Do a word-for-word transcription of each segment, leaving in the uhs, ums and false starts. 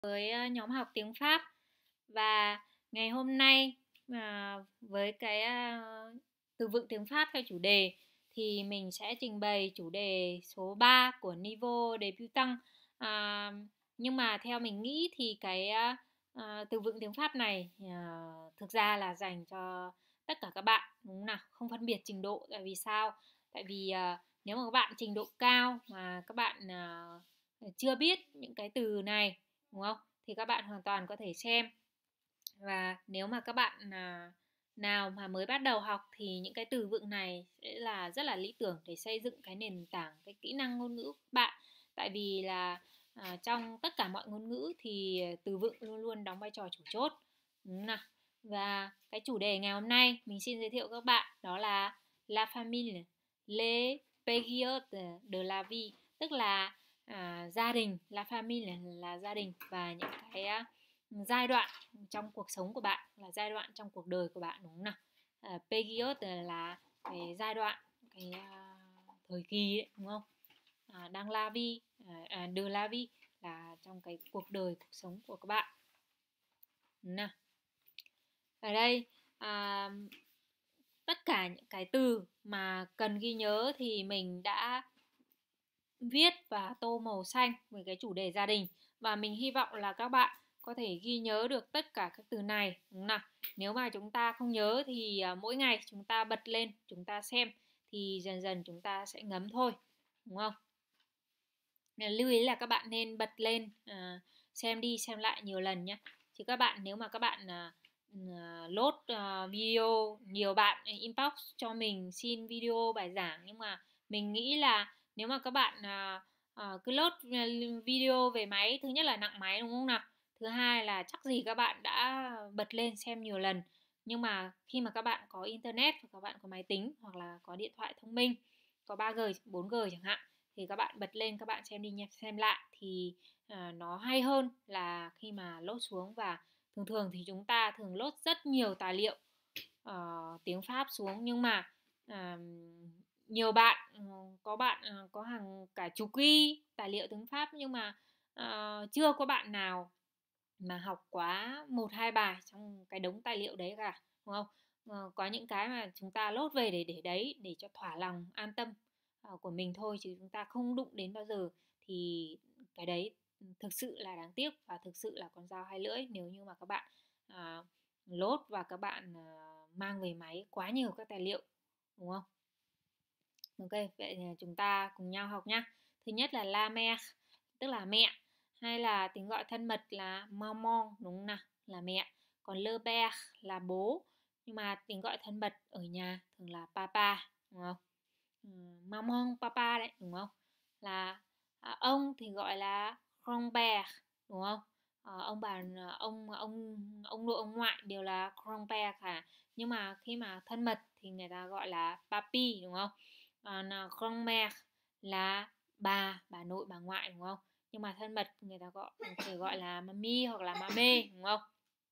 Với ờ, nhóm học tiếng Pháp. Và ngày hôm nay à, với cái à, từ vựng tiếng Pháp theo chủ đề thì mình sẽ trình bày chủ đề số ba của Niveau Débutant. à, nhưng mà theo mình nghĩ thì cái à, à, từ vựng tiếng Pháp này à, thực ra là dành cho tất cả các bạn, đúng không nào, không phân biệt trình độ. Tại vì sao? Tại vì à, nếu mà các bạn trình độ cao mà các bạn à, chưa biết những cái từ này, đúng không, thì các bạn hoàn toàn có thể xem. Và nếu mà các bạn à, nào mà mới bắt đầu học thì những cái từ vựng này sẽ là rất là lý tưởng để xây dựng cái nền tảng cái kỹ năng ngôn ngữ của bạn. Tại vì là à, trong tất cả mọi ngôn ngữ thì từ vựng luôn luôn đóng vai trò chủ chốt, đúng không nào? Và cái chủ đề ngày hôm nay mình xin giới thiệu các bạn đó là La Famille, les périodes de la vie, tức là à, gia đình. La Famille là gia đình, và những cái à, giai đoạn trong cuộc sống của bạn, là giai đoạn trong cuộc đời của bạn, đúng không nào? À, period là cái giai đoạn, cái uh, thời kỳ đấy, đúng không? À, đang la vie, à, de la vie là trong cái cuộc đời, cuộc sống của các bạn. Nào, ở đây à, tất cả những cái từ mà cần ghi nhớ thì mình đã viết và tô màu xanh với cái chủ đề gia đình, và mình hy vọng là các bạn có thể ghi nhớ được tất cả các từ này, đúng không nào? Nếu mà chúng ta không nhớ thì à, mỗi ngày chúng ta bật lên chúng ta xem thì dần dần chúng ta sẽ ngấm thôi, đúng không? Nên lưu ý là các bạn nên bật lên à, xem đi xem lại nhiều lần nhé. Chứ các bạn, nếu mà các bạn à, à, load à, video, nhiều bạn inbox cho mình xin video bài giảng, nhưng mà mình nghĩ là nếu mà các bạn à, à, cứ load video về máy, thứ nhất là nặng máy, đúng không nào? Thứ hai là chắc gì các bạn đã bật lên xem nhiều lần. Nhưng mà khi mà các bạn có internet, và các bạn có máy tính hoặc là có điện thoại thông minh, có ba G, bốn G chẳng hạn, thì các bạn bật lên các bạn xem đi xem lại thì à, nó hay hơn là khi mà load xuống. Và thường thường thì chúng ta thường load rất nhiều tài liệu uh, tiếng Pháp xuống, nhưng mà uh, nhiều bạn, có bạn uh, có hàng cả chục ghi tài liệu tiếng Pháp, nhưng mà uh, chưa có bạn nào mà học quá một hai bài trong cái đống tài liệu đấy cả, đúng không? Uh, có những cái mà chúng ta load về để để đấy để cho thỏa lòng an tâm uh, của mình thôi, chứ chúng ta không đụng đến bao giờ, thì cái đấy thực sự là đáng tiếc và thực sự là con dao hai lưỡi nếu như mà các bạn à, load và các bạn à, mang về máy quá nhiều các tài liệu, đúng không? Ok, vậy thì chúng ta cùng nhau học nhá. Thứ nhất là la mère, tức là mẹ, hay là tiếng gọi thân mật là maman, đúng không nào, là mẹ. Còn le père là bố, nhưng mà tiếng gọi thân mật ở nhà thường là papa, đúng không? Ừ, maman, papa đấy, đúng không? Là à, ông thì gọi là grand-père, đúng không? À, ông bà, ông ông ông nội ông ngoại đều là grand-père cả. Nhưng mà khi mà thân mật thì người ta gọi là papi, đúng không? Còn uh, grand-mère là bà bà nội bà ngoại, đúng không? Nhưng mà thân mật người ta gọi thể gọi là mami hoặc là mame, đúng không?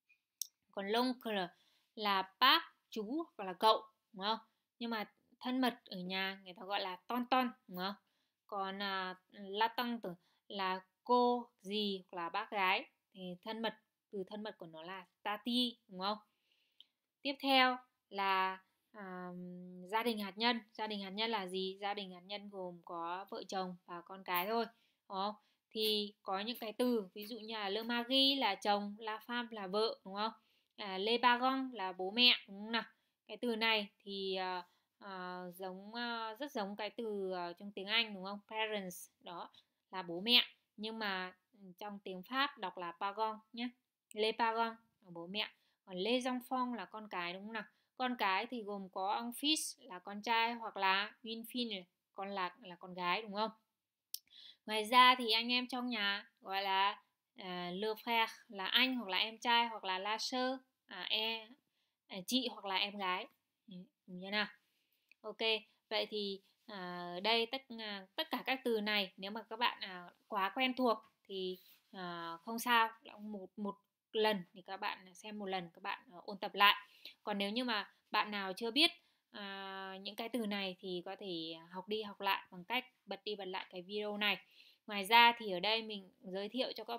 Còn l'oncle là bác, chú hoặc là cậu, đúng không? Nhưng mà thân mật ở nhà người ta gọi là tonton, đúng không? Còn uh, la tante là cô, dì hoặc là bác gái, thì thân mật, từ thân mật của nó là tati, đúng không? Tiếp theo là à, gia đình hạt nhân. Gia đình hạt nhân là gì? Gia đình hạt nhân gồm có vợ chồng và con cái thôi, đúng không? Thì có những cái từ ví dụ như là le mari là chồng, la femme là vợ, đúng không? À, les parents là bố mẹ, đúng không nào? Cái từ này thì à, à, giống à, rất giống cái từ à, trong tiếng Anh, đúng không? Parents đó là bố mẹ, nhưng mà trong tiếng Pháp đọc là parents nhé. Les parents là bố mẹ. Còn les enfants là con cái, đúng không nào? Con cái thì gồm có un fils là con trai, hoặc là une fille con là là con gái, đúng không? Ngoài ra thì anh em trong nhà gọi là à, le frère là anh hoặc là em trai, hoặc là la sœur à, e, à, chị hoặc là em gái. Đúng chưa nào? Ok, vậy thì à, đây tất à, tất cả các từ này nếu mà các bạn à, quá quen thuộc thì à, không sao, một một lần thì các bạn xem một lần, các bạn uh, ôn tập lại. Còn nếu như mà bạn nào chưa biết à, những cái từ này thì có thể học đi học lại bằng cách bật đi bật lại cái video này. Ngoài ra thì ở đây mình giới thiệu cho các bạn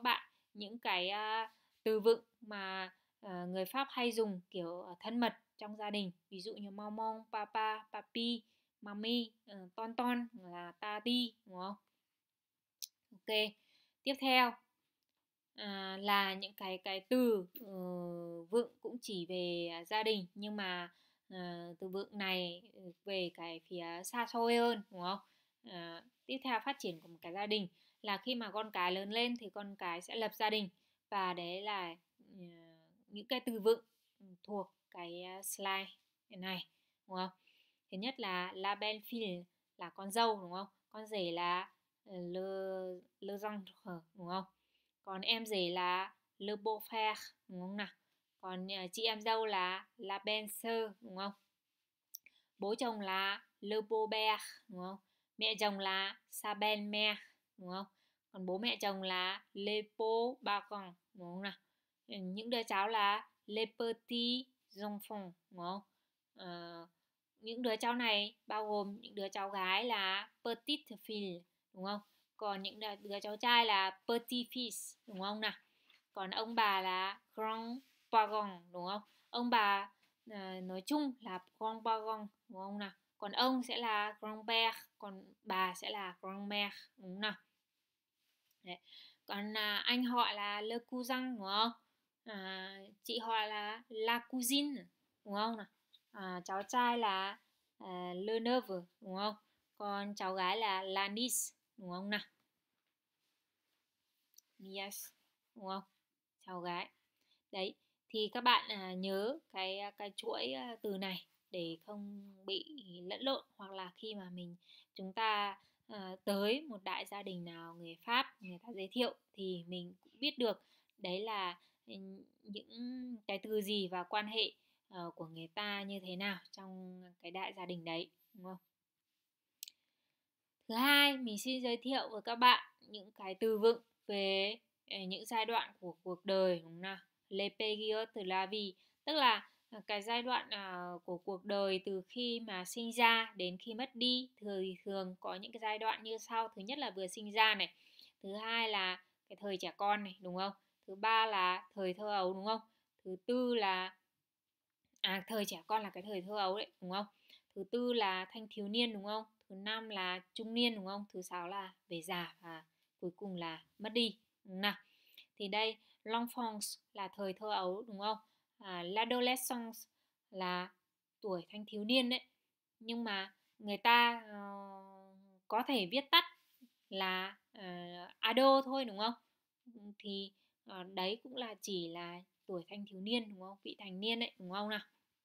những cái uh, từ vựng mà uh, người Pháp hay dùng kiểu thân mật trong gia đình, ví dụ như maman, papa, papi, mami, uh, ton ton là tati, đúng không? Ok, tiếp theo à, là những cái cái từ uh, vựng cũng chỉ về gia đình, nhưng mà uh, từ vựng này về cái phía xa xôi hơn, đúng không? Uh, tiếp theo phát triển của một cái gia đình là khi mà con cái lớn lên thì con cái sẽ lập gia đình, và đấy là uh, những cái từ vựng thuộc cái slide này, đúng không? Thứ nhất là la belle fille là con dâu, đúng không? Con rể là le le gendre, đúng không? Còn em rể là le beau-frère, đúng không nào? Còn chị em dâu là la belle-sœur, đúng không? Bố chồng là le beau-père, đúng không? Mẹ chồng là sa belle-mère, đúng không? Còn bố mẹ chồng là les beaux-parents, đúng không nào? Những đứa cháu là les petits enfants, đúng không? Uh, những đứa cháu này bao gồm những đứa cháu gái là petite fille, đúng không? Còn những đứa, đứa cháu trai là petit fils, đúng không nào? Còn ông bà là grand parent, đúng không? Ông bà à, nói chung là grand parent, đúng không nào? Còn ông sẽ là grand père, còn bà sẽ là grand mère, đúng không nào? Đấy. Còn à, anh họ là le cousin, đúng không? À, chị họ là la cousine, đúng không nào? À, cháu trai là à, le neveu, đúng không? Còn cháu gái là la niece, đúng không nào? Niece, đúng không? Cháu gái. Đấy, thì các bạn à, nhớ cái cái chuỗi à, từ này để không bị lẫn lộn, hoặc là khi mà mình chúng ta à, tới một đại gia đình nào người Pháp người ta giới thiệu thì mình cũng biết được đấy là những cái từ gì và quan hệ uh, của người ta như thế nào trong cái đại gia đình đấy, đúng không? Thứ hai, mình xin giới thiệu với các bạn những cái từ vựng về những giai đoạn của cuộc đời, đúng không nào? Le période de la vie, tức là cái giai đoạn uh, của cuộc đời từ khi mà sinh ra đến khi mất đi. Thường thường có những cái giai đoạn như sau. Thứ nhất là vừa sinh ra này, thứ hai là cái thời trẻ con này, đúng không? Thứ ba là thời thơ ấu, đúng không? Thứ tư là à thời trẻ con là cái thời thơ ấu đấy, đúng không? Thứ tư là thanh thiếu niên, đúng không? Thứ năm là trung niên, đúng không? Thứ sáu là về già, và cuối cùng là mất đi, đúng không nào? Thì đây l'enfance là thời thơ ấu, đúng không? À, l'adolescence là tuổi thanh thiếu niên đấy, nhưng mà người ta uh, có thể viết tắt là uh, ado thôi, đúng không? Thì uh, đấy cũng là chỉ là tuổi thanh thiếu niên, đúng không? Vị thành niên đấy, đúng không nào?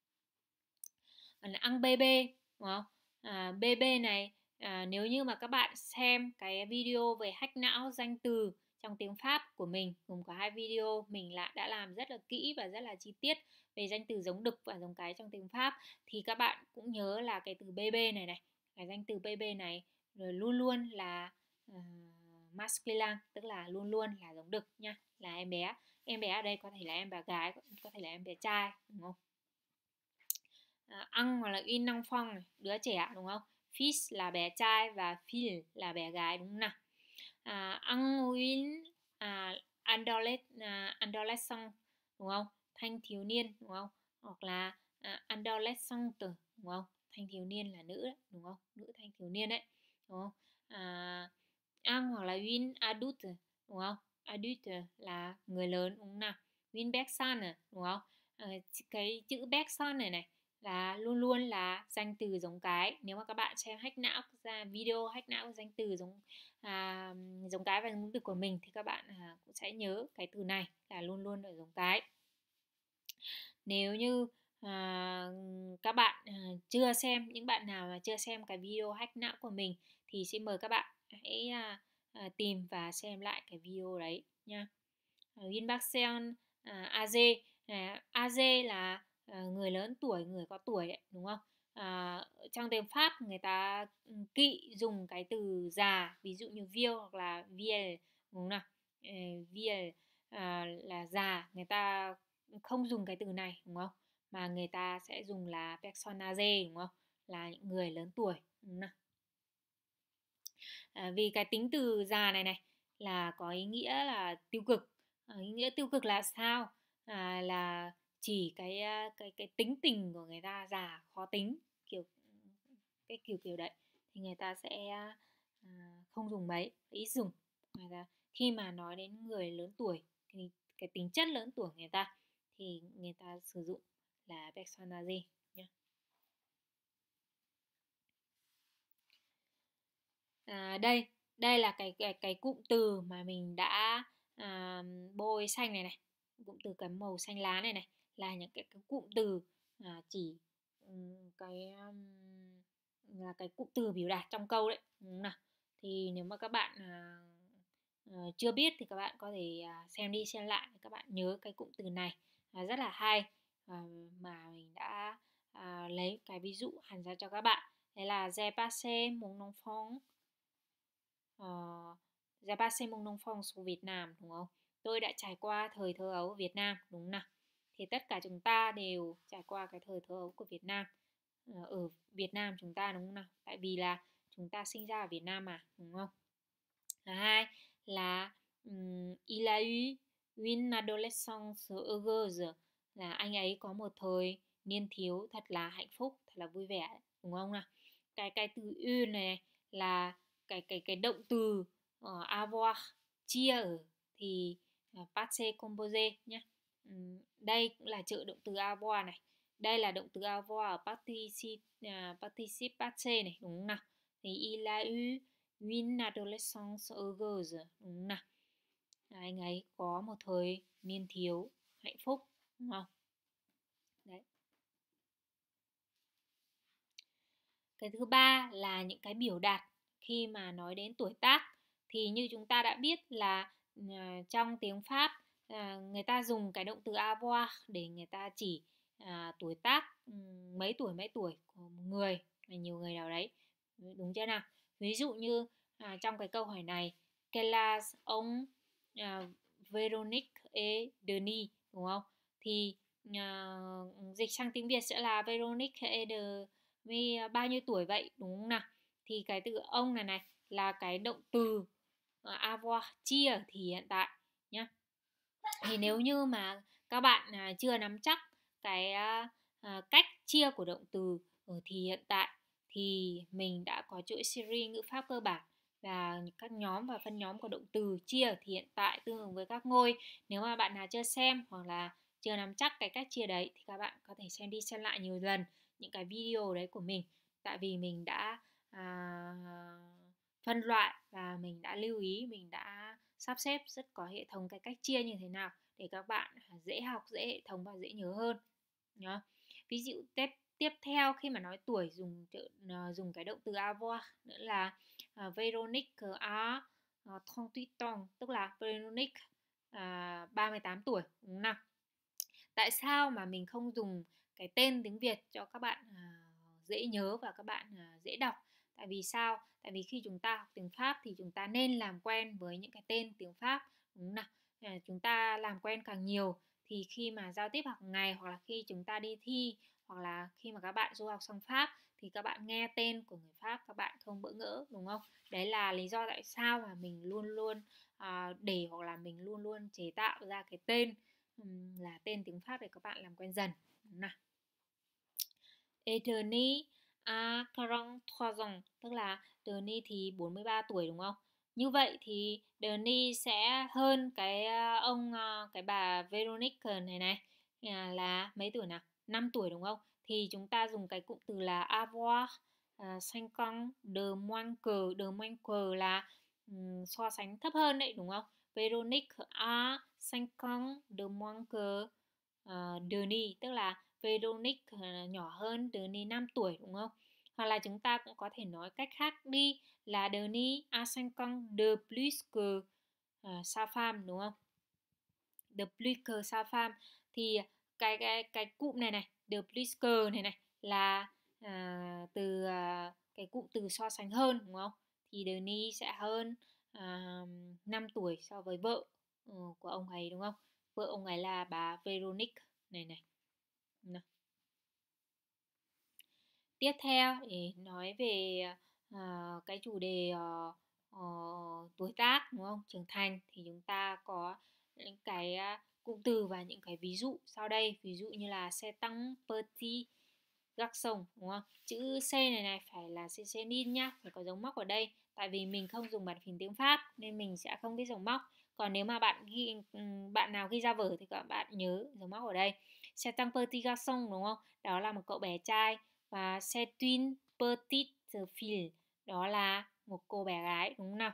Ăn bê, đúng không? À, bê bê này à, nếu như mà các bạn xem cái video về hack não danh từ trong tiếng Pháp của mình, gồm có hai video, mình lại đã làm rất là kỹ và rất là chi tiết về danh từ giống đực và giống cái trong tiếng Pháp, thì các bạn cũng nhớ là cái từ bê bê này này, cái danh từ bê bê này rồi luôn luôn là uh, masculine, tức là luôn luôn là giống đực nha, là em bé. Em bé ở đây có thể là em bé gái, có thể là em bé trai, đúng không? À, ăn hoặc là in năng phong này, đứa trẻ, đúng không? Fils là bé trai và fille là bé gái, đúng không nào? À, ăn win à, adolescent, à, adolescent, đúng không? Thanh thiếu niên, đúng không? Hoặc là à, adolescent, đúng không? Thanh thiếu niên là nữ đấy, đúng không? Nữ thanh thiếu niên đấy, đúng không? À, ăn hoặc là win adult, đúng không? Adult là người lớn, đúng không nào? Win person, đúng không? À, cái chữ person này này là luôn luôn là danh từ giống cái. Nếu mà các bạn xem hack não ra video hack não danh từ giống à, giống cái và giống đực của mình thì các bạn à, cũng sẽ nhớ cái từ này là luôn luôn ở giống cái. Nếu như à, các bạn à, chưa xem, những bạn nào mà chưa xem cái video hack não của mình thì xin mời các bạn hãy à, à, tìm và xem lại cái video đấy nha. Win Baxen a dê, a dê là à, người lớn tuổi, người có tuổi đấy, đúng không? À, trong tiếng Pháp người ta kỵ dùng cái từ già, ví dụ như vieux hoặc là vieille, đúng không nào? Vieille à, là già, người ta không dùng cái từ này, đúng không? Mà người ta sẽ dùng là personage, đúng không? Là những người lớn tuổi, đúng không nào? À, vì cái tính từ già này này là có ý nghĩa là tiêu cực, À, ý nghĩa tiêu cực là sao? À, là chỉ cái cái cái tính tình của người ta già khó tính, kiểu cái kiểu kiểu đấy, thì người ta sẽ à, không dùng mấy, ít dùng. Ngoài ra khi mà nói đến người lớn tuổi thì cái tính chất lớn tuổi người ta thì người ta sử dụng là personage nhé. À, đây đây là cái cái cái cụm từ mà mình đã à, bôi xanh này này, cụm từ cái màu xanh lá này này là những cái, cái cụm từ à, chỉ um, cái um, là cái cụm từ biểu đạt trong câu đấy, đúng không nào? Thì nếu mà các bạn à, à, chưa biết thì các bạn có thể à, xem đi xem lại, các bạn nhớ cái cụm từ này à, rất là hay, à, mà mình đã à, lấy cái ví dụ hẳn ra cho các bạn. Đấy là j'ai passé mon enfant uh, j'ai passé mon enfance ở Việt Nam, đúng không? Tôi đã trải qua thời thơ ấu ở Việt Nam, đúng không nào? Thì tất cả chúng ta đều trải qua cái thời thơ ấu của Việt Nam, ờ, ở Việt Nam chúng ta, đúng không nào? Tại vì là chúng ta sinh ra ở Việt Nam mà, đúng không? Thứ hai là um, il a eu une adolescence heureuse, là anh ấy có một thời niên thiếu thật là hạnh phúc, thật là vui vẻ, đúng không nào? Cái cái từ u này là cái cái cái động từ uh, avoir, chia ở, thì uh, passé composé nhé. Um, đây cũng là trợ động từ avoir này, đây là động từ avoir ở participe uh, participe passé này, đúng không nào? Thì il a eu une adolescence heureuse, đúng không nào? Anh ấy có một thời niên thiếu hạnh phúc, đúng không? Đấy. Cái thứ ba là những cái biểu đạt khi mà nói đến tuổi tác, thì như chúng ta đã biết là à, trong tiếng Pháp à, người ta dùng cái động từ avoir để người ta chỉ à, tuổi tác, mấy tuổi mấy tuổi của một người, là nhiều người nào đấy, đúng chưa nào? Ví dụ như à, trong cái câu hỏi này, quel âge ont à, Véronique et Denis, đúng không? Thì à, dịch sang tiếng Việt sẽ là Véronique et de vì bao nhiêu tuổi vậy, đúng không nào? Thì cái từ ông này này là cái động từ uh, avoir, chia thì hiện tại nhá. Thì nếu như mà các bạn à, chưa nắm chắc cái à, à, cách chia của động từ ở thì hiện tại, thì mình đã có chuỗi series ngữ pháp cơ bản và các nhóm và phân nhóm của động từ chia thì hiện tại tương ứng với các ngôi. Nếu mà bạn nào chưa xem hoặc là chưa nắm chắc cái cách chia đấy thì các bạn có thể xem đi xem lại nhiều lần những cái video đấy của mình, tại vì mình đã à, phân loại và mình đã lưu ý, mình đã sắp xếp rất có hệ thống cái cách chia như thế nào để các bạn dễ học, dễ hệ thống và dễ nhớ hơn nhá. Ví dụ tiếp tiếp theo khi mà nói tuổi dùng dùng cái động từ avoir nữa là uh, Véronique a uh, trente-huit ans, tức là Véronique uh, ba mươi tám tuổi, đúng không nào? Tại sao mà mình không dùng cái tên tiếng Việt cho các bạn à, dễ nhớ và các bạn à, dễ đọc? Tại vì sao? Tại vì khi chúng ta học tiếng Pháp thì chúng ta nên làm quen với những cái tên tiếng Pháp, đúng không nào? À, chúng ta làm quen càng nhiều thì khi mà giao tiếp hàng ngày, hoặc là khi chúng ta đi thi, hoặc là khi mà các bạn du học sang Pháp thì các bạn nghe tên của người Pháp các bạn không bỡ ngỡ, đúng không? Đấy là lý do tại sao mà mình luôn luôn à, để hoặc là mình luôn luôn chế tạo ra cái tên um, là tên tiếng Pháp để các bạn làm quen dần. Nào. Denis à quarante-trois ans, tức là Denis thì bốn mươi ba tuổi, đúng không? Như vậy thì Denis sẽ hơn cái ông cái bà Veronique này này là mấy tuổi nào? năm tuổi, đúng không? Thì chúng ta dùng cái cụm từ là avoir uh, cinq ans de moins que, de moins que là um, so sánh thấp hơn đấy, đúng không? Veronique a cinq ans de moins que uh, Denis, tức là Veronique uh, nhỏ hơn Denis năm tuổi, đúng không? Hoặc là chúng ta cũng có thể nói cách khác đi là Denis a cinq ans de plus que uh, sa femme, đúng không? De plus que sa femme, thì cái cái cái cụm này này, de plus que này này là uh, từ uh, cái cụm từ so sánh hơn, đúng không? Thì Denis sẽ hơn uh, năm tuổi so với vợ uh, của ông ấy, đúng không? Vợ ông ấy là bà Veronique này này. Nào. Tiếp theo để nói về uh, cái chủ đề uh, uh, tuổi tác, đúng không? Trưởng thành, thì chúng ta có những cái uh, cụm từ và những cái ví dụ sau đây. Ví dụ như là c'est un petit garçon, đúng không? Chữ C này này phải là cécénin nhá, phải có dấu móc ở đây. Tại vì mình không dùng bản phím tiếng Pháp nên mình sẽ không biết dấu móc. Còn nếu mà bạn ghi bạn nào ghi ra vở thì các bạn nhớ dấu móc ở đây. C'est un petit garçon, đúng không? Đó là một cậu bé trai. Và c'est une petite fille, đó là một cô bé gái, đúng không nào?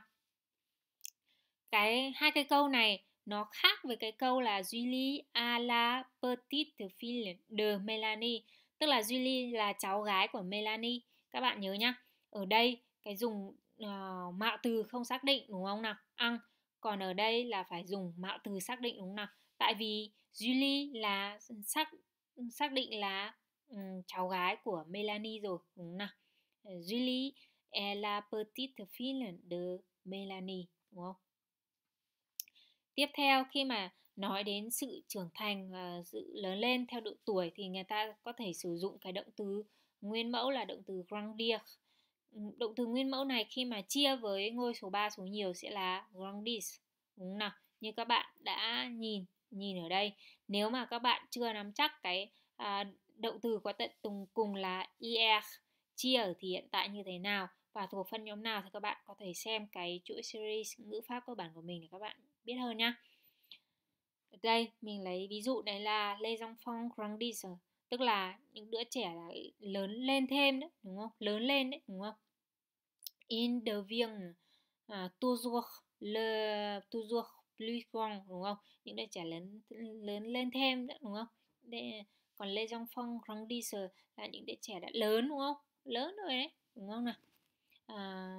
Cái hai cái câu này nó khác với cái câu là Julie à la petite fille de Melanie, tức là Julie là cháu gái của Melanie. Các bạn nhớ nhá. Ở đây cái dùng uh, mạo từ không xác định, đúng không nào? Ăn. Còn ở đây là phải dùng mạo từ xác định, đúng không nào? Tại vì Julie là xác xác định là um, cháu gái của Melanie rồi, đúng không nào? Julie est la petite fille de Melanie, đúng không? Tiếp theo, khi mà nói đến sự trưởng thành và sự lớn lên theo độ tuổi thì người ta có thể sử dụng cái động từ nguyên mẫu là động từ grandir. Động từ nguyên mẫu này khi mà chia với ngôi số ba số nhiều sẽ là grandis, đúng không nào? Như các bạn đã nhìn nhìn ở đây. Nếu mà các bạn chưa nắm chắc cái à, động từ có tận cùng cùng là ir chia ở thì hiện tại như thế nào và thuộc phân nhóm nào thì các bạn có thể xem cái chuỗi series ngữ pháp cơ bản của mình để các bạn biết hơn nhá. Ở đây mình lấy ví dụ đấy là les enfants grandissent, tức là những đứa trẻ là lớn lên thêm đấy, đúng không? Lớn lên đấy, đúng không? Ils deviennent uh, toujours le toujours plus grand, đúng không? Những đứa trẻ lớn lớn lên thêm đấy, đúng không? Để, còn les enfants grandissent là những đứa trẻ đã lớn, đúng không? Lớn rồi đấy, đúng không nào? À,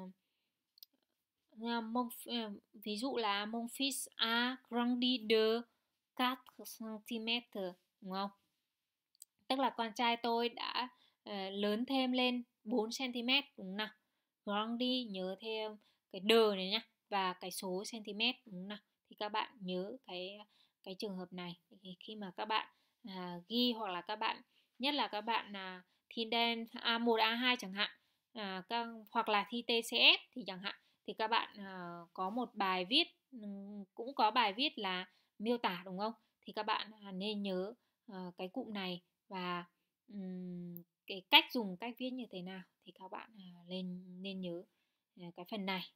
mon, ví dụ là mon fils a grandi de quatre centimeters, đúng không? Tức là con trai tôi đã uh, lớn thêm lên bốn xăng-ti-mét, đúng không nào? Grandi nhớ thêm cái đờ này nhá và cái số cm, đúng không nào? Thì các bạn nhớ cái cái trường hợp này thì khi mà các bạn à, ghi hoặc là các bạn nhất là các bạn à, thi đen a một a hai chẳng hạn, à, các, hoặc là thi tê xê ét thì chẳng hạn, thì các bạn à, có một bài viết, cũng có bài viết là miêu tả, đúng không? Thì các bạn à, nên nhớ à, cái cụm này và um, cái cách dùng cách viết như thế nào thì các bạn à, lên nên nhớ à, cái phần này.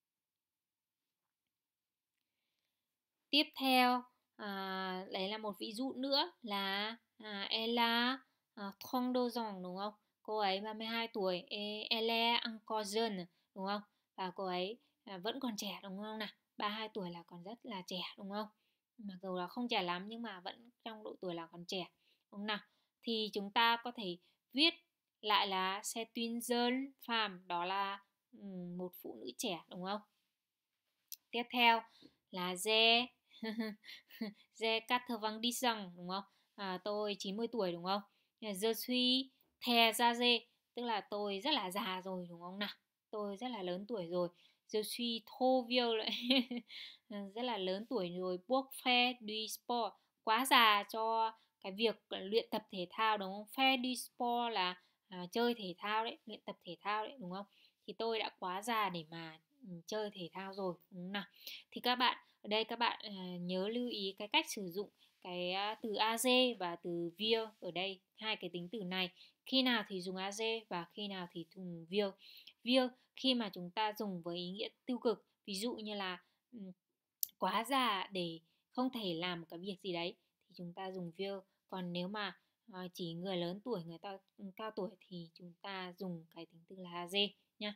Tiếp theo à, đấy là một ví dụ nữa là à, Ella à, trente deux ans, đúng không? Cô ấy ba mươi hai tuổi, elle est encore jeune, đúng không? Và cô ấy à, vẫn còn trẻ, đúng không nào? ba mươi hai tuổi là còn rất là trẻ, đúng không? Mặc dù là không trẻ lắm nhưng mà vẫn trong độ tuổi là còn trẻ, đúng không nào? Thì chúng ta có thể viết lại là c'est une jeune femme, đó là um, một phụ nữ trẻ, đúng không? Tiếp theo là je je quatre-vingt-dix ans, đúng không? À, tôi chín mươi tuổi, đúng không? Je suis très âgé, tức là tôi rất là già rồi, đúng không nào? Tôi rất là lớn tuổi rồi. Je suis trop vieux lại rất là lớn tuổi rồi. Pour faire du sport, quá già cho cái việc luyện tập thể thao, đúng không? Faire du sport là à, chơi thể thao đấy, luyện tập thể thao đấy, đúng không? Thì tôi đã quá già để mà ừ, chơi thể thao rồi, đúng không nào? Thì các bạn ở đây các bạn à, nhớ lưu ý cái cách sử dụng cái à, từ age và từ vieux ở đây, hai cái tính từ này khi nào thì dùng age và khi nào thì dùng vieux. Vieux khi mà chúng ta dùng với ý nghĩa tiêu cực, ví dụ như là um, quá già để không thể làm cái việc gì đấy thì chúng ta dùng vieux. Còn nếu mà à, chỉ người lớn tuổi, người ta cao tuổi thì chúng ta dùng cái tính từ là age nhá.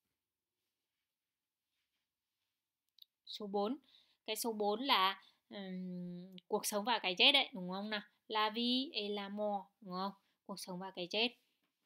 Số bốn, cái số bốn là um, cuộc sống và cái chết đấy, đúng không nào? La vie et la mort, đúng không? Cuộc sống và cái chết.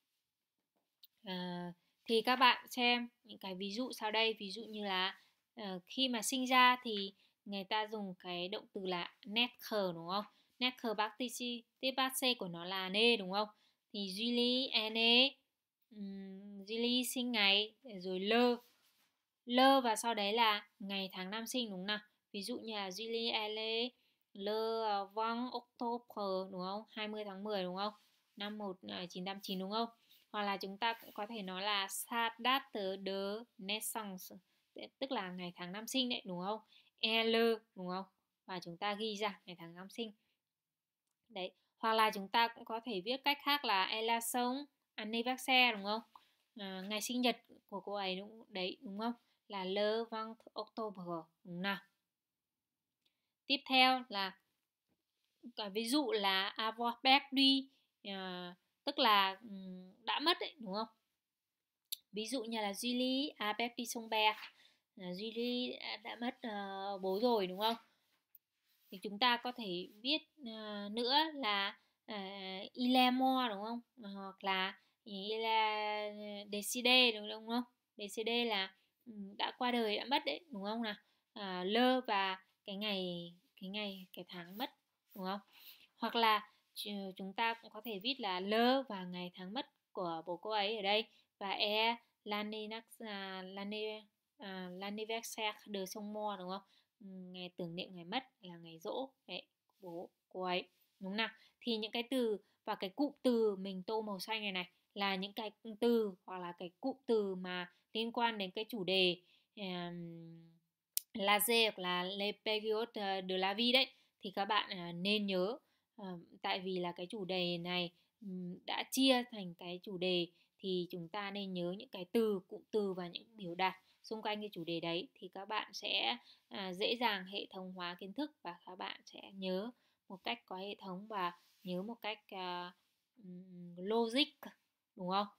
À, thì các bạn xem những cái ví dụ sau đây, ví dụ như là uh, khi mà sinh ra thì người ta dùng cái động từ là naître, đúng không? Naître participe passé của nó là né, đúng không? Thì Julie est née, um, Julie sinh ngày, rồi le lơ và sau đấy là ngày tháng năm sinh, đúng không nào? Ví dụ như là Julie elle le vingt octobre, đúng không? hai mươi tháng mười, đúng không? Năm một nghìn chín trăm tám mươi chín, đúng không? Hoặc là chúng ta cũng có thể nói là sa date de naissance, tức là ngày tháng năm sinh đấy, đúng không? Elle, đúng không? và chúng ta ghi ra ngày tháng năm sinh. Đấy, hoặc là chúng ta cũng có thể viết cách khác là elle a son anniversaire, đúng không? À, ngày sinh nhật của cô ấy đúng đấy, đúng không? Là le vingt octobre, đúng nào? Tiếp theo là cái ví dụ là avoir perdu, à, tức là um, đã mất đấy, đúng không? Ví dụ như là Julie a perdu son père, là Julie đã mất uh, bố rồi, đúng không? Thì chúng ta có thể viết uh, nữa là uh, il est mort, đúng không? Hoặc là il est décédé, đúng không? Décédé là um, đã qua đời, đã mất đấy, đúng không nào? Uh, le và cái ngày cái ngày cái tháng mất, đúng không? Hoặc là chúng ta cũng có thể viết là le và ngày tháng mất của bố cô ấy ở đây, và e l'anniversaire de son mort, đúng không? Ngày tưởng niệm ngày mất là ngày giỗ đấy, bố cô ấy, đúng nào? Thì những cái từ và cái cụm từ mình tô màu xanh này này là những cái từ hoặc là cái cụm từ mà liên quan đến cái chủ đề um, la dé hoặc là les périodes de la vie đấy, thì các bạn uh, nên nhớ, uh, tại vì là cái chủ đề này um, đã chia thành cái chủ đề, thì chúng ta nên nhớ những cái từ, cụm từ và những biểu đạt xung quanh cái chủ đề đấy, thì các bạn sẽ à, dễ dàng hệ thống hóa kiến thức và các bạn sẽ nhớ một cách có hệ thống và nhớ một cách uh, logic, đúng không?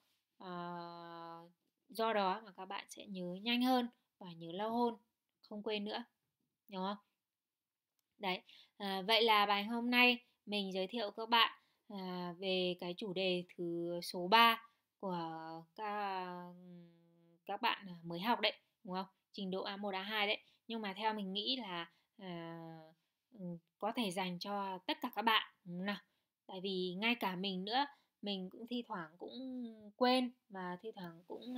Uh, do đó mà các bạn sẽ nhớ nhanh hơn và nhớ lâu hơn, không quên nữa, đúng không? Đấy, à, vậy là bài hôm nay mình giới thiệu các bạn à, về cái chủ đề thứ số ba của các, các bạn mới học đấy, đúng không? Trình độ a một, a hai đấy. Nhưng mà theo mình nghĩ là à, có thể dành cho tất cả các bạn, đúng không nào? Tại vì ngay cả mình nữa, mình cũng thi thoảng cũng quên và thi thoảng cũng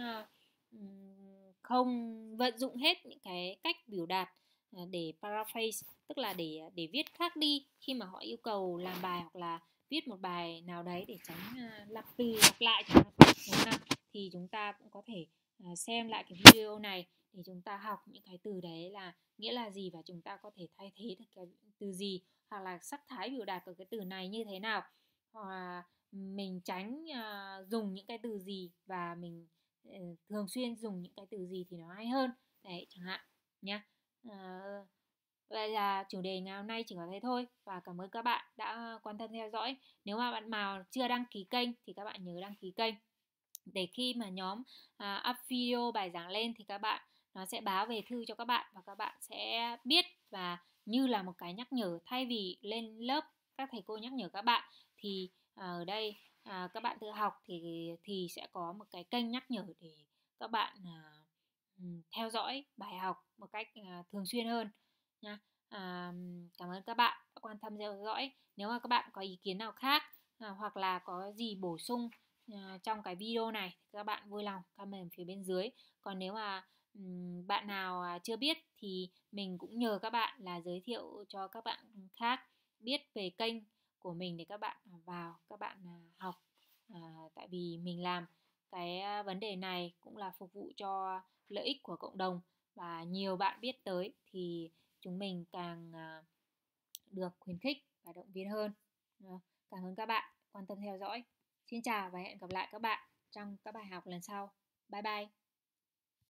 uh, không vận dụng hết những cái cách biểu đạt để paraphrase, tức là để để viết khác đi khi mà họ yêu cầu làm bài hoặc là viết một bài nào đấy để tránh uh, lặp từ lặp lại trong năm, thì chúng ta cũng có thể uh, xem lại cái video này để chúng ta học những cái từ đấy là nghĩa là gì và chúng ta có thể thay thế được cái từ gì, hoặc là sắc thái biểu đạt của cái từ này như thế nào, hoặc là mình tránh uh, dùng những cái từ gì và mình uh, thường xuyên dùng những cái từ gì thì nó hay hơn đấy, chẳng hạn nhá. À, vậy là chủ đề ngày hôm nay chỉ có thế thôi, và cảm ơn các bạn đã quan tâm theo dõi. Nếu mà bạn nào chưa đăng ký kênh thì các bạn nhớ đăng ký kênh để khi mà nhóm à, up video bài giảng lên thì các bạn nó sẽ báo về thư cho các bạn và các bạn sẽ biết, và như là một cái nhắc nhở, thay vì lên lớp các thầy cô nhắc nhở các bạn thì à, ở đây à, các bạn tự học thì thì sẽ có một cái kênh nhắc nhở để các bạn à, theo dõi bài học một cách à, thường xuyên hơn nha. À, cảm ơn các bạn đã quan tâm theo dõi. Nếu mà các bạn có ý kiến nào khác à, hoặc là có gì bổ sung à, trong cái video này thì các bạn vui lòng comment phía bên dưới. Còn nếu mà um, bạn nào à, chưa biết thì mình cũng nhờ các bạn là giới thiệu cho các bạn khác biết về kênh của mình để các bạn vào các bạn à, học, à, tại vì mình làm cái vấn đề này cũng là phục vụ cho lợi ích của cộng đồng, và nhiều bạn biết tới thì chúng mình càng được khuyến khích và động viên hơn. Cảm ơn các bạn quan tâm theo dõi. Xin chào và hẹn gặp lại các bạn trong các bài học lần sau. Bye bye.